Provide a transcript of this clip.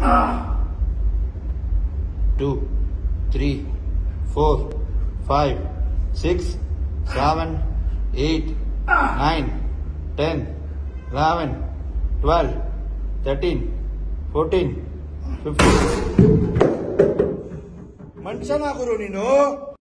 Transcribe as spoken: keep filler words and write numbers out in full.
two, three, four, five, six, seven, eight, nine, ten, eleven, twelve, thirteen, fourteen, fifteen. ಮನುಷ್ಯನಾಗುರು ನೀನು.